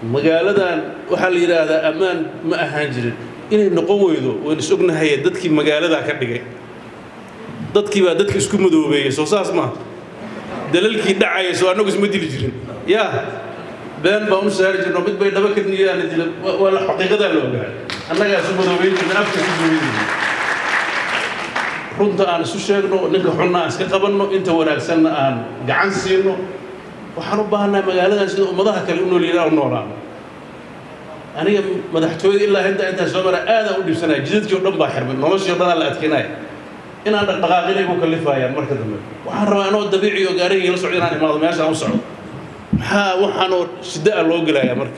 magaaladan waxa la yiraahdaa amaan ma ahaan jirin inay noqon weydo waan isognahay dadkii magaalada ka dhigay dadkii baa dadka isku madoobeeyay soo saas ma dalalkii dhacay soo anagu isma dili jirin yaa been baa u saar jirno mid bay dhaba ka niyaan dil wala xaqiiqada loo gaar annaga isku madoobeeyay afka ku duwayay runta aan isu sheegno ninka xunna iska qabanno inta wanaagsan aan gacan siino waxaan u baahanahay magaalada sida ummadaha kale u noolaan aniga madaxtooyada ilaa inta soo mara aad u dhibsanay jidadkii oo dhan baa xirmay noloshii dhan la adkeynay inaan dhaqaaqinay ku kalifayaan marka dambe waxaan rabaa inoo dabiici oo gaariga la socdo inaan imaado meesha aan u socdo waxaan oo shida loo galayaa marka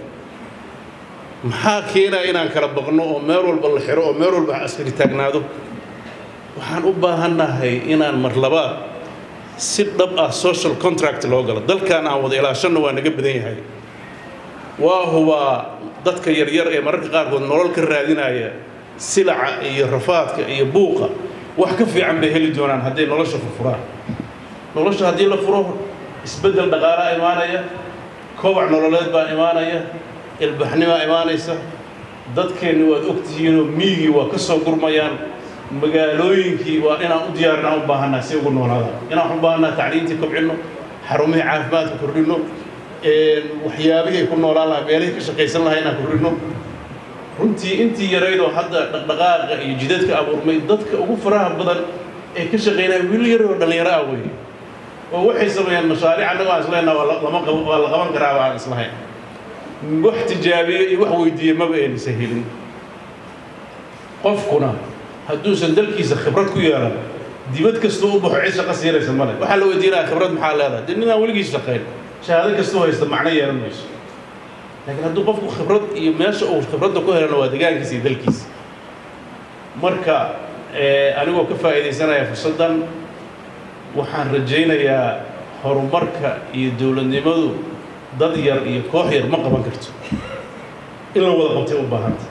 maxaa keenaa inaan kala baqno oo meel walba la xiro oo meel walba askari taagnaado waxaan u baahanahay inaan mar labaad si dhab ah social contract loo galo dalkan aan wada ilaashano waa naga badan yahay waa huwa dadka yar yar ee mararka qaar kood nolol ka raadinaya silaca iyo rafaadka iyo buuqa wax ka fiican bay heli doonaan haddii nolosha furfuraan nolosha haddii la furo isbedel dhaqaale imaanaya kobac nololeed baa imaanaya ilbaxnimo imaanaysa dadkeenu waad ogtihiin oo miigi waa ka soo gurmayaan magaalooyinkii waa inaan u diyaarnaa u baahanaa si ugu noolaada inaan u baahanaa tacliintii kobcino xarumaha caafimaadka kordhino waxyaabihii ku noolaan lahaa meelihii ka shaqaysan lahaa inaan kordhino runtii intii yaraydoo hadda dhaqdhaqaaqa iyo jidadka abuurmay dadka ugu faraha badan ee ka shaqaynaya wiil yar oo dhalinyaro ah weeye oo waxay sameeyaan mashaariic annaga aan isleenahay waa la qaban karaa aan islahayn wax tijaabiye iyo wax weydiiye maba aysan helin qofkuna hadduusan dalkiisa khibrad ku yeelan dibad kastoo u baxo cid shaqo siinaysa male waxaa la weydiinaya khibrad maxaa leedahay dee ninaan weligiis shaqayn shahaado kastoo haysta macno yeelan mayso laakiin hadduu qofku khibrad iyo meesha uu khibradda ku helana waa deegaankiisa iyo dalkiisa marka anigoo ka faa'iidaysanaya fursaddan waxaan rajaynayaa horumarka iyo dowladnimadu dad yar iyo koox yar ma qaban karto in la wada qabtay u baahanta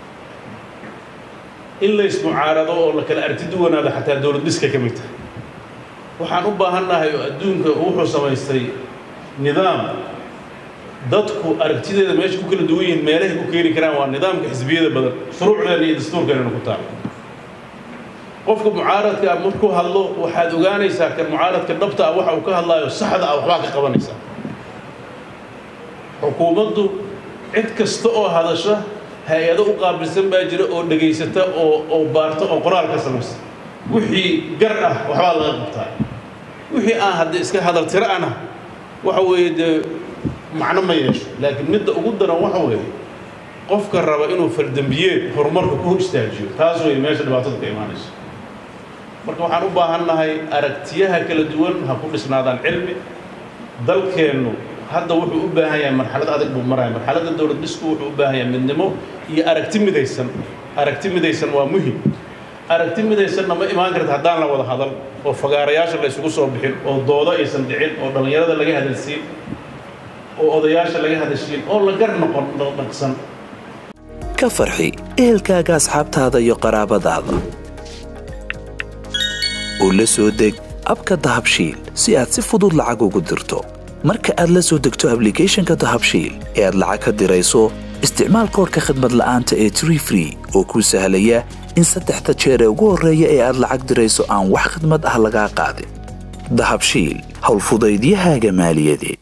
in la ismucaarado oo la kala aragti duwanaado xataa dowlad dhiska ka mid tahay waxaan u baahannahay oo adduunka wuxuu samaystay nidaam dadku aragtideeda meesha ku kala duwan yihiin meelahay ku keeni karaan waa nidaamka xisbiyada badan shuruucdeena iyo dastuurkeena ku taal qofka mucaaradka markuu hadlo waxaad ogaanaysaa kan mucaaradka dhabta ah waxa uu ka hadlayo saxda ah waxbaa ka qabanaysaa xukuumaddu cid kasta oo hadasha hay-ado u qaabilsan baa jira oo dhageysata oo baarta oo qoraal ka samaysa wixii gar ah waxbaa laga qabtaa wixii aan haddii iska hadal tiro ana waxa weeye dee macno ma yeesho laakiin midda ugu daran waxa weeye qofka raba inuu faldambiyeed horumarka ku istaajiyo taas way meesha dhibaatada ka imaanayso marka waxaan u baahannahay aragtiyaha kala duwan ha ku dhisnaadaan cilmi dalkeennu hadda wuxuu u baahan yahay marxalad adag buu maraya marxaladda dowlad dhisku wuxuu u baahan yahay midnimo iyo aragti midaysan waa muhim aragti midaysanna ma imaan karta haddaan la wada hadal oo fagaarayaasha la isugu soo bixin oo doodo aysan dhicin oo dhallinyarada laga hadalsiin oo odayaasha laga hadashiin oo la gar noqon dhaqsan ka farxi ehelkaaga asxaabtaada iyo qaraabadaada oo la soo deg abka dahabshiil si aad si fudud lacag ugu dirto marka aad la soo degto applicationka dahabshiil ee aad lacag ka dirayso isticmaal koodhka khidmad la'aanta ee Tree Free oo kuu sahlaya in 3 jeer ee ugu horreeya ee aad lacag dirayso aan wax khidmad ah laga qaadin dahabshiil hawl fudaydiyahaaga maaliyadeed